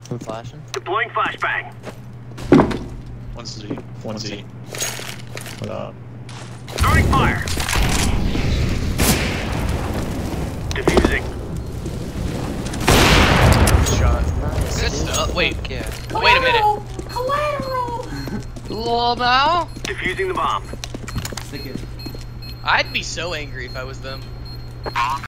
I'm flashing. Deploying flashbang. One Z. One Z. Throwing fire. Diffusing. Shot. Nice. Good stuff. Wait. Yeah. Wait a minute. Collateral! Lol, now? Diffusing the bomb. Stick it. I'd be so angry if I was them.